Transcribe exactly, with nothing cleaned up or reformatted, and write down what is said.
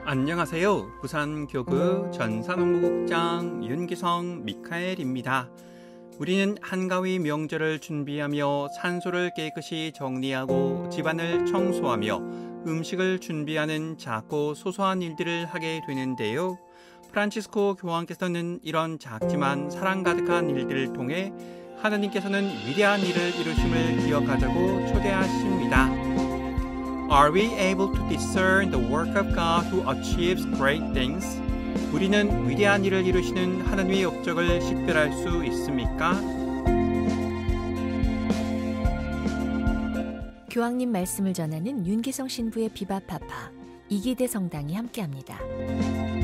안녕하세요. 부산교구 전산홍보국장 윤기성 미카엘입니다. 우리는 한가위 명절을 준비하며 산소를 깨끗이 정리하고 집안을 청소하며 음식을 준비하는 작고 소소한 일들을 하게 되는데요. 프란치스코 교황께서는 이런 작지만 사랑 가득한 일들을 통해 하나님께서는 위대한 일을 이루심을 기억하자고 초대하십니다. Are we able to discern the work of God who achieves great things? 우리는 위대한 일을 이루시는 하나님의 업적을 식별할 수 있습니까? 교황님 말씀을 전하는 윤기성 신부의 비바파파 이기대 성당이 함께합니다.